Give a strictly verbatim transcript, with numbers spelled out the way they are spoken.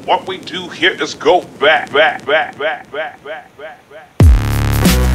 What we do here is go back, back, back, back, back, back, back, back.